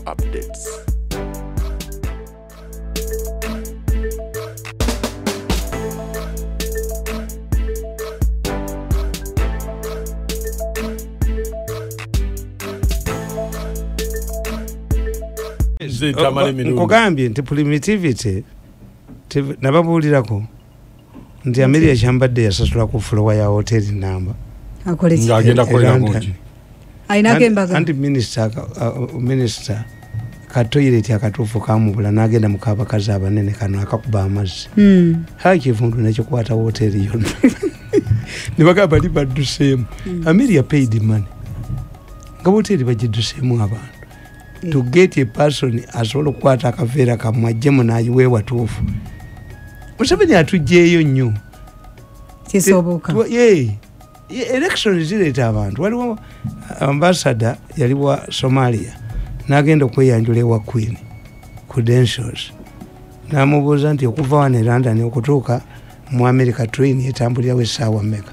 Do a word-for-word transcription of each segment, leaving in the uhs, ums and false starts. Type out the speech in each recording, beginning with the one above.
updates. Nkugambye nti primitivity nababulirako nti Amelia Chambadde yasasula ku floor ya hotel namba akoleki ngagenda kolera ngoki ainake mbaga anti minister uh, minister ka toilet akatufu kamubula nagenda mukaba kaza abanene kano akakuba amazi mm. hakivundu nakyo kwata hotel yonna nibaga bali badusemu mm. Amelia paid money nga hotel bagidusemu abantu to get a person asobola okukwata akaveera kamwajjemu nayiwe watuufu Museveni atujjeeyo nnyo kisoboka ye election zireeta abantu waliwo ambassador yali wa Somalia n'agenda okweyanjula ewa Queen credentials n'amubuuza nti okuva wano e London okutuuka mu America train etambulirawo essaawa mmeka.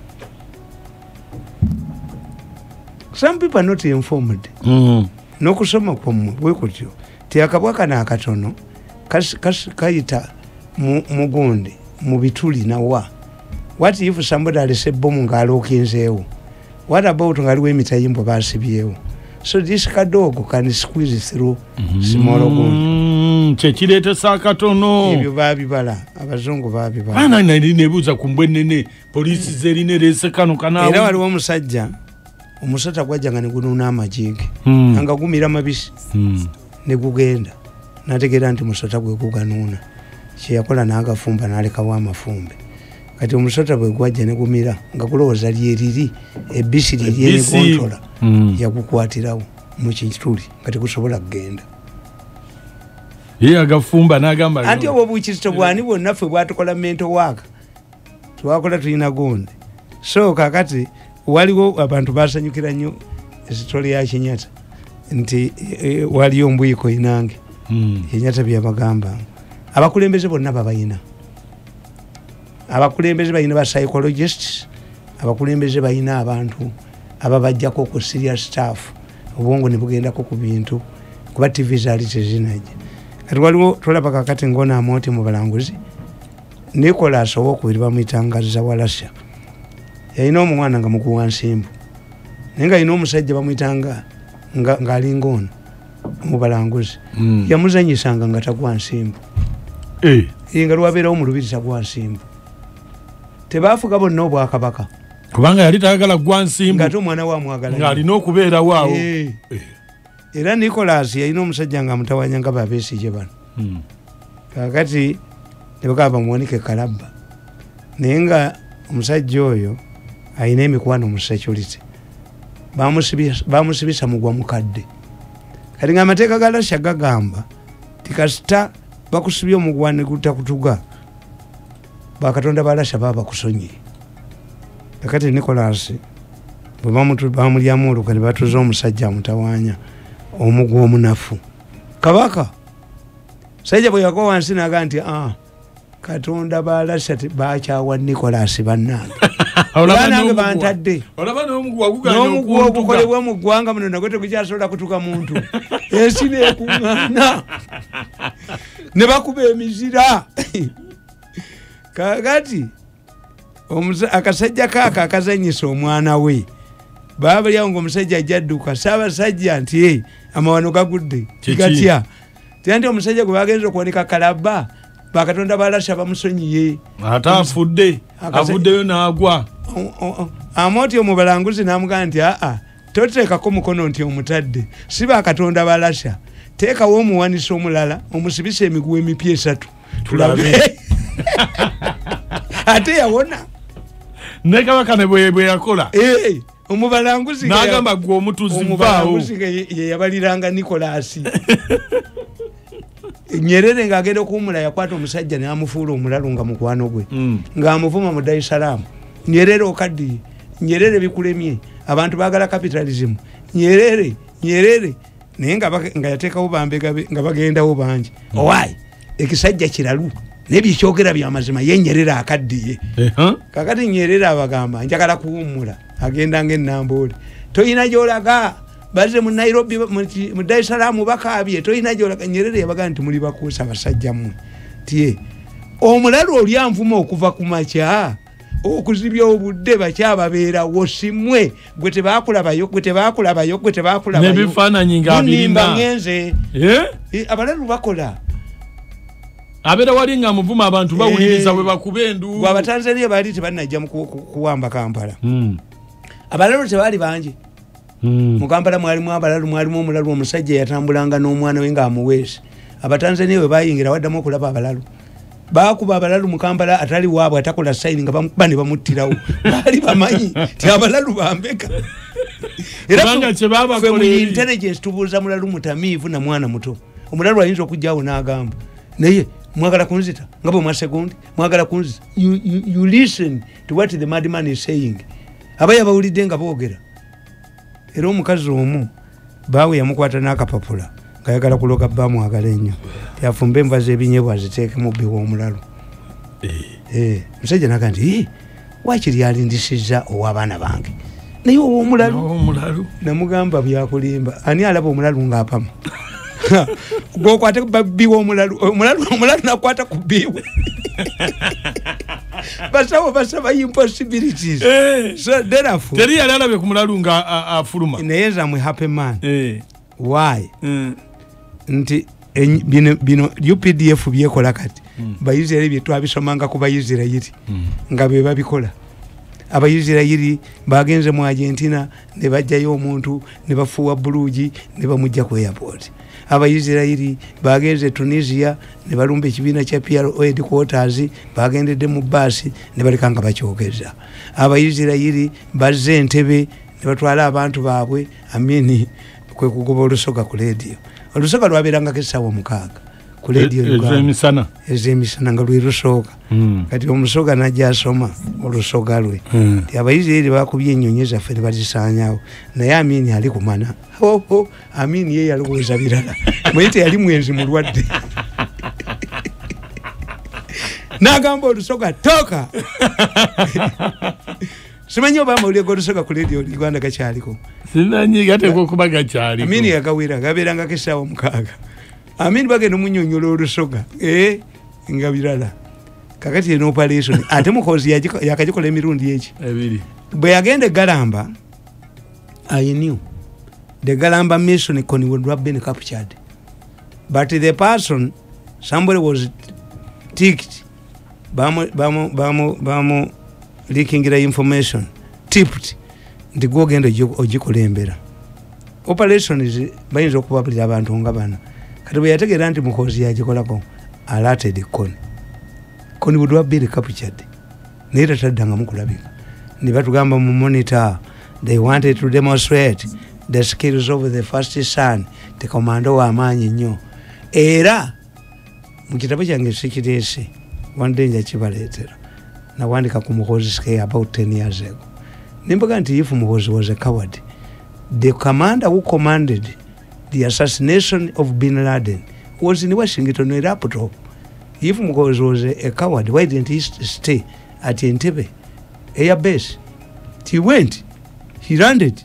Some people are not informed. mm. N'okusoma kwammwe bwe kutyo ti akabwaka n'akatono kayita mugundi mu bituli nawa. What if somebody alese bomu ng'alookinzeewo? What about ng'aliwo emitayimbo baasibyewo? So this kadogo can squeeze through mm. small gundi kyekireetesa akatono ebyo baabibala abazungu baabibala ana nali nebuuza ku mbwenene poliisi zerina ereese kano kanaawo era waliwo omusajja omusota gwajja nga ne gunuuna amajige mm. nga gumira mabisi mm. ne gugenda nategeera nti musota gwe guganuuna kyeyakola n'agafumba n'alekawo amafumbe kati omusota bwe gwajja ne gumira nga gulowooza lyeriri ebbisi lyeryenekontrola mm. yagukwatirawo mu kituli nga tegusobola kugenda ye agafumba n'agamba anti obwo bukizito bwani bwonna ffe bwatukola mento waaka twakola tulina gundi so kakati waliwo abantu basanyukira nnyo esitoli ya Kenyatta nti e, waliyo mbuyiko inange mm. Kenyatta byabagamba abakulembeze bonna babayina abakulembeze bayina ba psychologists abakulembeze bayina abantu ababajjako ku serious staff obwongo ne bugendako ku bintu kuba T V zaali tezinajja kati waliwo tolaba kakati ngona amoti mu balanguzi Nicholas owokubiri bamuyitangaliza wa Russia yalina omwana nga mukuwa nsimbu naye nga alina omusajja bamuyitanga ng'ali ngono mu balanguzi mm. yamuzanyisanga nga tagwa nsimbu eh. nga lwabeerawo mu lubiri tagwa nsimbu tebaafuga bonna obwakabaka kubanga yali tayagala gwa nsimbu ng'ate omwana waamwagala ng'alina okubeerawo awo eh. eh. era Nicholas yalina omusajja nga amutawanya nga babeesije bano mm. kakati ne bagamba bamuwanike kalabba naye nga omusajja oyo alina emikwano mu security bamusibisa mugwa mukadde kati nga amateeka ga Russia gagamba tikasita bakusibye omugwa ne gutakutuga bakatonda ba Russia baba bakusonye kakati Nicholas bwe bamulyamu oluka ne batuza omusajja amutawanya omugwa omunafu kabaka sajja bwe yakowa wansi naga nti ah katonda ba Russia bakyawa Nicholas bannange nange bantadde n'omugwa ogukolebwa mu ggwanga muno nagwe tegukyasobola kutuka muntu ensi neekuŋŋaana ne bakuba emizira kakati akasajja kaaka akazanyisa omwana we baabalyawo ngaomusajja ajadduka saabasajja nti e amawano gagudde gatya tya nti omusajja gwe bagenza okuwanika kalabba bakatonda ba Russia bamusonyiye ate afudde avuddeyo n'agwa amoti omubalanguzi n'amugamba nti aa toteekako mukono nti omutadde si bakatonda ba Russia teekawo omuwanisa omulala omusibisa emiguwa emipya esatu tulabe ate yawona ne kabaka ne bwe yakola omubalanguzi n'agamba gwe omutuzi vaawo ye yabaliranga Nicholas Nyerere ng'agenda okuwumula yakwata omusajja n'amufuula omulalu nga mukwano gwe mm. ng'amuvuma mu Dar es Salaam Nyerere okaddiye Nyerere bikulemye abantu baagala capitalism Nyerere Nyerere naye nga yateekawo bambega nga bagendawo bangi mm. owaayi ekisajja kiralu n'ebyekyogera byamazima ye Nyerere akaddiye uh-huh. kakati Nyerere abagamba njagala kuwumula agenda ng'ennamboole toyina gy'olaga baze mu Nairobi mu Dar es Salaam bakabye toyina gyolaga Nyerere yabaga nti muli bakuusa basajja mmwe tie omulalu oli anvuma okuva ku makya okuzibya obudde bakyababeera wosimwe gwe tebakulabayo gwe tebakulabayo gwe tebakulabayo ne bifaananyi nga abirina ngenze eh abalalu bakola abera wali nga muvuma abantu bawuliriza bwe bakubendu bwa Tanzania bali tebanajja mu kuwamba Kampala mm. abalalu tebali banje mm. mu Kampala mwalimu abalalu mwalimu omulalu omusajja yatambulanga n'omwana we nga amuweesi abatanzania we bayingira waddamu okulaba abalalu bakuba abalalu mu Kampala atali waabwe atakola sign nga bamukuba ne bamuttirawo bali bamanyi ti abalalu bambeka era banga kye baba ko intelligence tubuuza mulalu mutamiivu na mwana muto omulalu ayinza okujjawo n'agamba naye mwagala kunzita nga bwe mwasegundi mwagala kunzita you, you, you listen to what the madman is saying abaya bawulidde nga boogera era omukazi omu baawe yamukwata n'akapapula kayagala kuloga bamu agala ennyo yafumbe enva z'ebinyebwa aziteeke mu bbiwa omulalu eh musajja naga nti wakiri alindisizza ow'abaana bange naye ow'omulalu namugamba byakulimba ani alaba omulalu ng'apama gwokwate bbiwa omulalu omulalu omulalu nakwata ku bbiwe basawo basaba impossibilities so therefore teri yali alabe ku mulalu nga afuluma naye zamwe happy man eh why nti bino bino U P D F byekola kati bayizira bye twabisomanga ku bayizirayiri nga be babikola abayizirayiri bagenze mu Argentina ne bajjayo omuntu ne bafuwa buluji ne bamujja ku airport abayizirayiri bagenze Tunisia ne balumba ekibiina kya P L O headquarters bagendedde mu basi ne balikanga bakyogeza abayizirayiri bazze Entebbe ne batwala abantu baabwe amini kwe kugoba olusoga ku radio olusoga lwaberanga kesawo mukaaga ku radio ezemisana ezemisana nga lwe lusooka kati omusoga najja asoma olusoga lwe ti abayizirayiri bakubye ennyonyi zaffe ne bazisaanyawo naye amini ali kumana ho amini ye yalowooza birala mwete yali mwenzi mulwadde n'agamba olusoga toka simanyi oba amawulire g'olusoga ku radio Uganda gakyaliko sinanyi gateekwa okuba gakyaliko amini yagawera gabeerangako essaawa mukaaga amini bagenda omunyonyola olusoga eh nga birala kakati eno operation ate mukozi yakagikola emirundi eki ebiri bwe yagenda egalamba I knew the Galamba mission would have been captured, but the person somebody was ticked bamu bamu bamu bamu leaking the information tipped the go genda ojikolembera operation is bayinza okubabulira abantu nga bana kati bwe yategera nti mukozi yagikolako alerted kon kon would have been captured naye tataddanga mukulabika ne batugamba mu monitor they wanted to demonstrate the skills of the first son the commando wa amaanyi nnyo era mu kitabo kyange sikirese wandenja kibaleetera nawandika ku mukozi ske about ten years ago nimbaga nti if mukozi was a coward the commander who commanded the assassination of Bin Laden was in Washington in laptop. If mukozi was a, a coward, why didn't he stay at Entebbe air base? He went, he landed.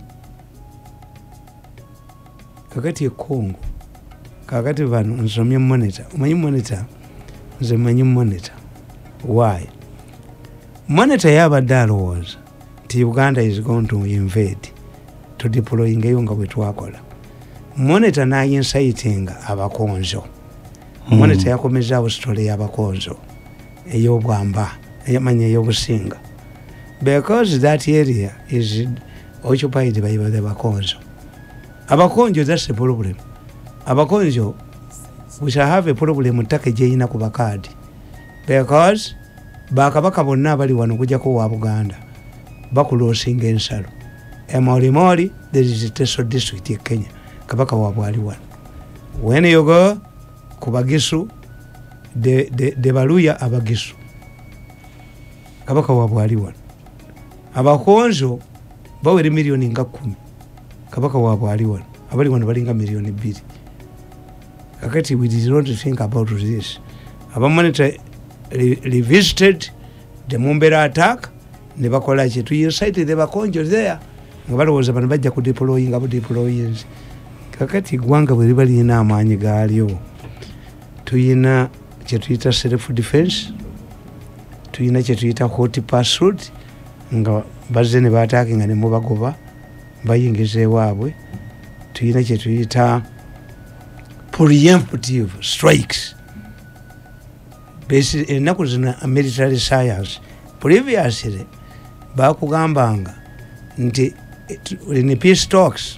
Kakati Congo, kakati vanu nsomye monitor, umanyi monitor, nze manyi monitor. Why? Monitor yabadde was ti Uganda is going to invade to deploy ngeyonga bwetwakola. Monitor na inciting abakonzo. Mm. Monitor yakomeza story y'abakonzo eyobwamba eyamanya eyobusinga. Because that area is occupied by the Bakonzo. Abakonjo, that's the problem. Abakonjo, we shall have a problem with Takejaina Kubakadi. Because Bakabaka bonna bali wano kujja ko wa Buganda. Bakulosinga ensalo. Emoli Moli, there is a Teso district in Kenya. Kabaka wa bwali wano. When you go Kubagisu, the the the Baluya Abagisu. Kabaka wa bwali wano. Abakonzo bawere milioni nga kumi. Kabaka wabwe ali wano abali wano balinga milioni mbiri. Kakati we did not think about this. Aba monitor revisited the Mumbera attack ne bakola ki to incite the Bakonjo there nga balowooza bano bajja kudeployinga budeployers. Kakati eggwanga bwe liba lirina amaanyi gaalyo, tuyina kyetuyita self defense, tuyina kyetuyita hot pursuit, nga bazze ne baataake nga ne mubagoba bayingiza ewaabwe. Tuyina kyetuyita preemptive strikes. Ennaku zina military science previously bakugambanga nti in peace talks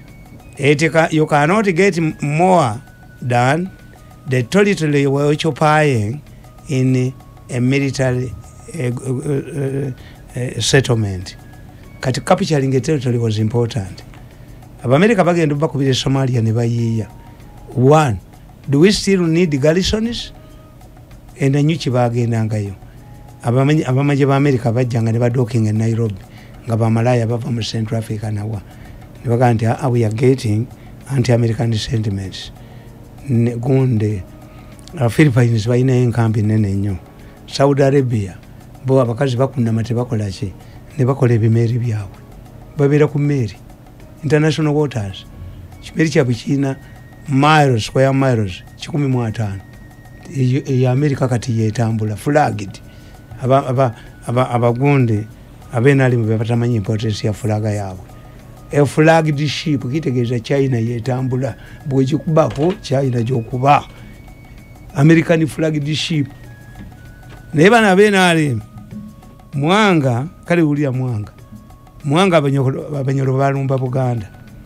it you cannot get more than the territory which occupying in a military uh, uh, uh, settlement. Kati capturing a territory was important. America bagenda bakubira Somalia ne bayiya. One, do we still need the garrisons? And a nyuchi bagendangayo. Abamenye abamaje ba America bajjanga ne badoking in Nairobi nga bamalaya bava mu Central Africa nawa. Ne baganti ah, we are getting anti-American sentiments. Ne gonde uh, Philippines bayina enkambi nene nnyo. Saudi Arabia bo abakazi bakunda mate bakola ki ne bakola ebimeri byabwe. Babera ku meri international waters. Kimeri kya China miles square miles kikumi mu ataano. Ya America kati yetambula flagged. Aba aba aba abagunde abenali mu batamanyi importance ya flaga yaabwe. A flagged ship kitegeeza China yetambula bwe kikubako China jokuba. American flagged ship. Naye bana benali Mwanga kali ulia Mwanga. Mwanga abanyolo abanyolo balumba Buganda.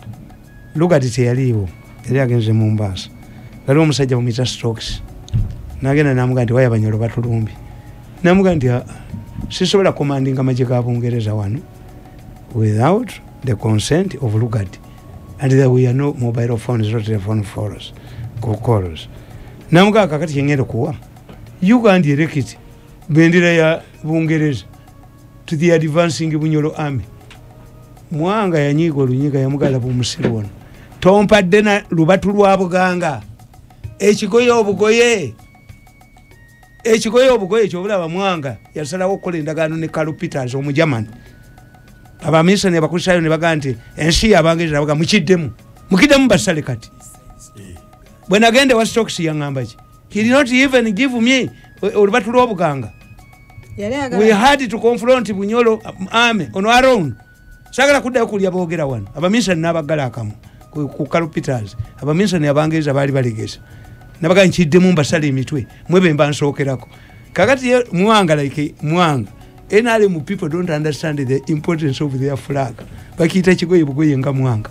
Lugati teyaliwo yali agenze mu Mombasa. Kali omusajja mu Mita Stokes. Nagenda namuga nti waya banyolo batulumbi. Namuga nti sisobola commanding amaje ga Bungereza wano without the consent of Lugati. And there we are no mobile phones or telephone for us. Callers. Namuga kakati yengere kuwa. Uganda erekiti bendera ya Bungereza to the advancing Bunyolo army. Mwanga yanyigo lunyiga yamugala bu musiru wano. Tompadde na lubatu lwa Buganga. Ekigoye obugoye. Ekigoye obugoye kyobulaba Mwanga yasalawo okukola endagaano ne Karl Peters omujamani. Abamisa ne bakusayo ne baganti ensi yabangereza baga mukiddemu. Mukiddemu basale kati. Bwe nagende wa Stokes yangamba ki. He did not even give me olubatu lwa Buganga. We had to confront Bunyolo army on our own. Sagala kudda kulya boogera wano. Abamisa n'abagala akamu ku Karl Peters. Abamisa ne abangereza bali balegesa. Nabaga nkiddemu mbasale emitwe mwebe mba nsookerako. Kakati Mwanga like Mwanga N R M people don't understand the importance of their flag. Bakita kigoye bugoye nga Mwanga.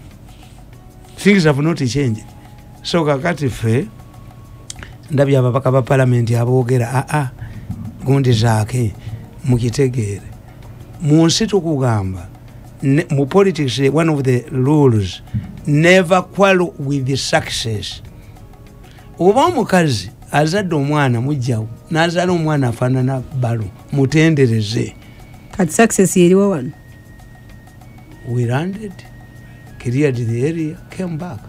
Things have not changed. So kakati fe ndabi ababaka ba parliament aboogera a a gundi zaake mukitegeere. Munsi tukugamba mu politics one of the rules never quarrel with the success. Oba omukazi azadde omwana mujjawo n'azaala omwana afaanana balo mutendereze. Kati success yeriwo wano. We landed, cleared the area, came back.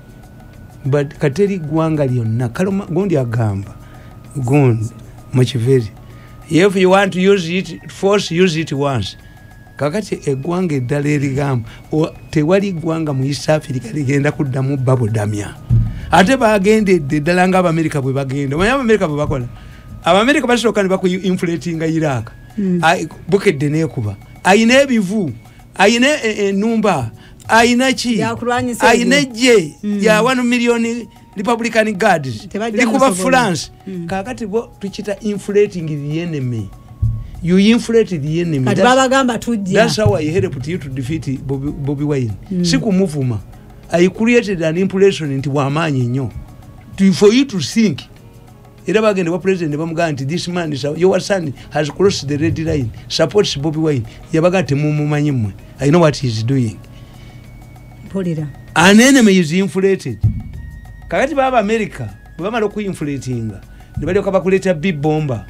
But kateri gwanga lyonna kaloma gondi agamba gondi Machiveri. If you want to use it, force use it once. Kakati egwanga eddala erigamba tewali gwanga mu East Africa ligenda kuddamu babodamya. Ate bagendedde eddala nga Abamerika bwe bagenda. Omanyi Abamerika bwe bakola. Abamerika basooka ne baku inflatinga Iraq. Mm. Bukedde neekuba. Ayina ebivu. Ayina ennumba. Ayina ki. Ayina ejje ya one million Republican guards. Likuba France. Mm. Kakati bo tukita inflating the enemy. You inflate the enemy. Kati babagamba tujja. That's how I helped you to defeat Bobby, Bobby Wine. Mm. Siku muvuma. I created an impression into wamanyi nnyo. To for you to think. Era bagende wa president bamugamba nti this man is your son has crossed the red line. Supports Bobby Wine. Yabaga ati mumumanyi mmwe. I know what he is doing. Polira. An enemy is inflated. Kakati baba America bamala oku inflatinga. Ne bali okabakuleta big bomber.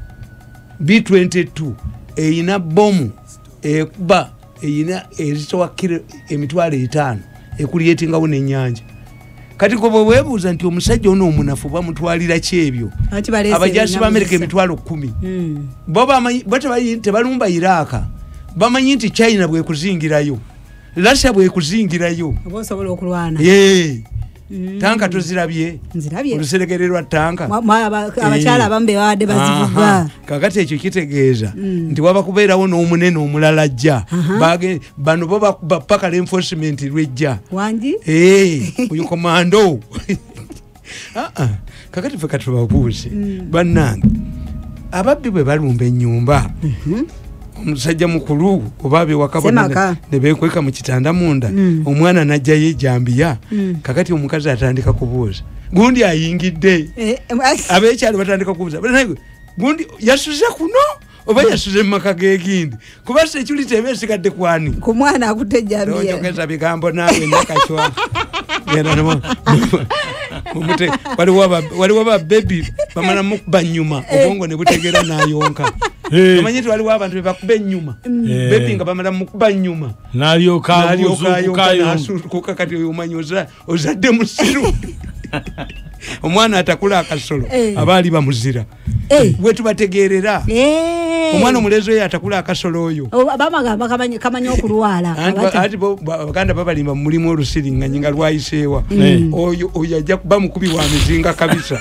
B twenty-two eyina bomu ekuba eyina ezitowa kilo emitwalo etaano ekuliyetinga wone ennyanja. Kati ko bwebuuza nti omusajja ono omunafu bamutwalira kyebyo abajasi ba America emitwalo kumi. Mm. Boba amanyi bate bali tebalumba Iraq bamanyi nti China bwe kuzingirayo Russia bwe kuzingirayo obosobola okulwana ye tanka tuzirabye nzirabye oluseregererwa tanka abakyala abambe bawadde bazivuga kakati ekyo kitegeeza nti waba kubeerawo n'omunene omulala ajja bano bo bapaka enforcement lwejja wangi uyu komando kakati fe katubabuuze bannange ababbi bwe balumba ennyumba omusajja mukulu oba abewaka ne beekweka mu kitanda munda omwana najjayo ejambiya kakati omukazi atandika kubuuza gundi ayingidde abeekyalo batandika kubuuza gundi yasuze kuno oba yasuze mu maka gegindi kuba security ebe esigadde kwani ku mwana akutte ejambiya oyogeza bigambo naawe nakachwa waliwo babebi bamala mukuba nyuma obwongo ne butegera nayonka amanyiti waliwo abantu bebakuba ennyuma bebi nga bamala mukuba nyuma nalyokayoka kati oyo omanyi ozadde musiru omwana atakula akasolo abaali bamuzira wetubategerera omwana omulezi oyo atakula akasolo oyo kamanya okulwala ati abaganda babalimba mu mulimu olusiringanyi nga lwayiseewa oyo ajja kuba mukubi wa mizinga kabisa